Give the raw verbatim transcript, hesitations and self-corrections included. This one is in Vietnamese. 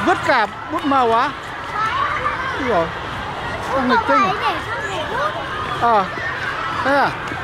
vứt cả bút màu á? Rồi. Nghịch kinh. Để xong để bút. Ờ. Thế à?